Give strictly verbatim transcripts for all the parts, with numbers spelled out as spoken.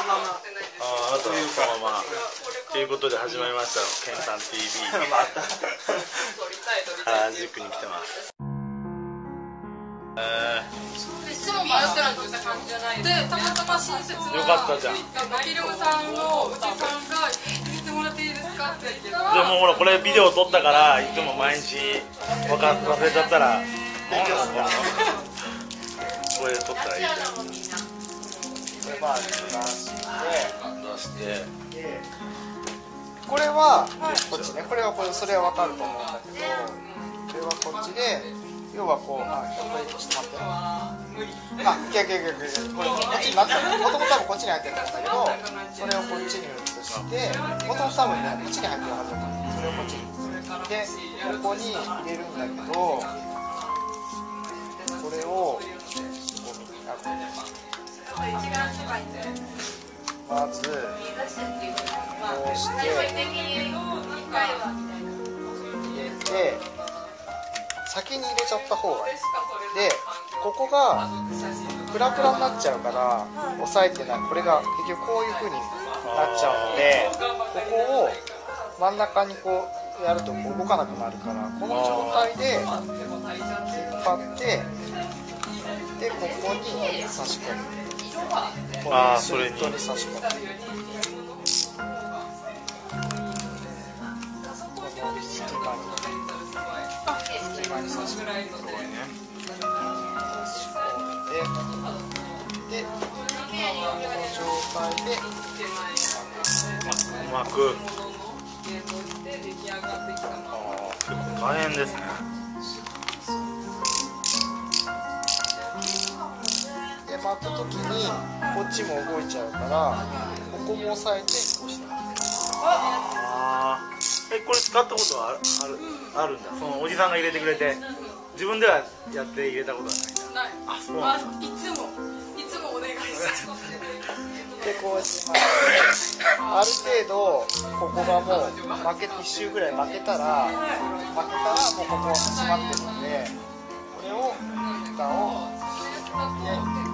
まま。 ああ、というそのままということで始まりましたケンさん ティーブイまた原宿に来てます。えいつも迷ってるって感じじゃないで、たまたま親切なよかったじゃん。 マキリョウさんのおじさんが入れてもらっていいですかって言って、 ー、でもほらこれビデオ撮ったからいつも毎日分か忘れちゃったら勉強するのこれ撮ったらいいじゃん。 これまあ出して出してでこれはこっちね、これはこれそれは分かると思うんだけど、これはこっちで要はこう、あ、これちょっと待って、あ、いやいやいやいや、これこっちになってる、もともと多分こっちに入ってるんだけど、それをこっちに移して、もともと多分ね、こっちに入ってるはずだったんで、それをこっちに移して、で、ここに入れるんだけど、これを、まず、こうして、入れて、先に入れちゃった方がいい。で、ここがプラプラになっちゃうから押さえてない、これが結局こういう風になっちゃうので、ここを真ん中にこうやるとこう動かなくなるから、この状態で引っ張って、でここに差し込む。このスリットに差し込む。この隙間に隙間に差し込んで、で、この状態でうまく。あー、結構大変ですね。 で巻くときにこっちも動いちゃうから、ここも押さえて押して。 ああ、え、これ使ったことはあるあるあるんだ。そのおじさんが入れてくれて、自分ではやって入れたことはないんだ。 ない。 あ、そうなんだ。 いつもいつもお願いしてでこうします。ある程度ここがもう負けいっ周ぐらい負けたら負けたらもうここは閉まってるんで、これを蓋をで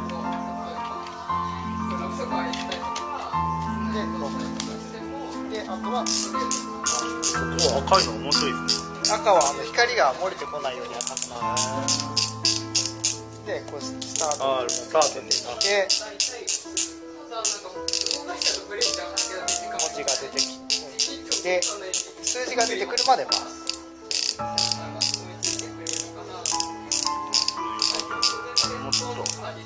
でロックで、あとはここ赤いの面白いですね。 赤はあの光が漏れてこないように赤くなる。でこうスタートあー、スタートにで文字が出てきて、数字が出てくるまで回す。ちょっと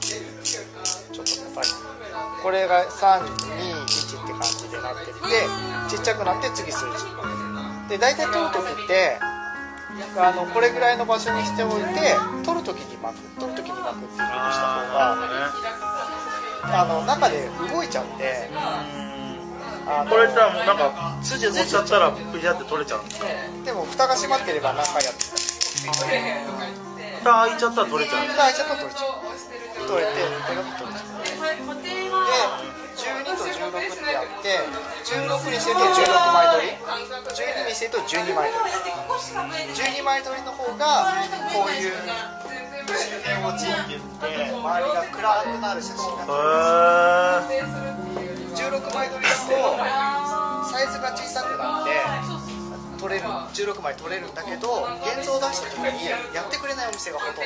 高い。これがさんにいちって感じでなってて、ちっちゃくなって次数字で、大体取るときってあのこれぐらいの場所にしておいて、取るときに巻く取るときに巻くっていう風にした方があの中で動いちゃうんで、あのこれさ、もうなんか筋持っちゃったらピシャって取れちゃうんですか。 でも蓋が閉まってれば中やって蓋開いちゃったら取れちゃう。 蓋開いちゃったら取れちゃう。取れてこれも取れちゃう。でじゅうにとじゅうろくってやって、じゅうろくにしてるとじゅうろくまい取り、じゅうににしてるとじゅうにまい取り、じゅうにまい取りの方がこういう周辺落ちって言って周りが暗くなる写真が撮れます。じゅうろくまい取りだとサイズが小さくなって撮れる、じゅうろくまい撮れるんだけど、現像を出した時にやってくれないお店がほとんど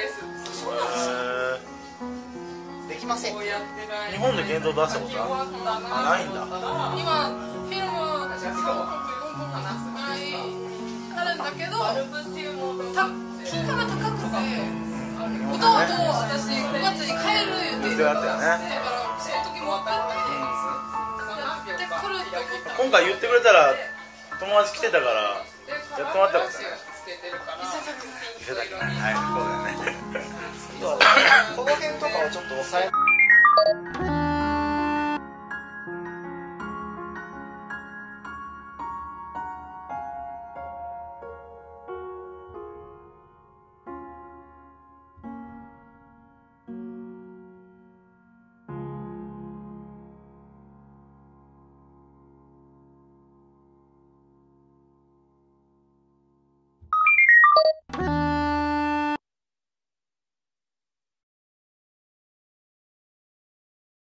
できません。 日本で現像出したことはないんだ。 今フィルムさんこくよんこかなぐらいあるんだけど、た金額が高くて、もともと私ごがつに帰る予定だったんです。だからその時も分かってで来るって思った。 今回言ってくれたら友達来てたからやってもらったことね。見せたくない。はい、そうだよね。 この辺とかをちょっと押さえ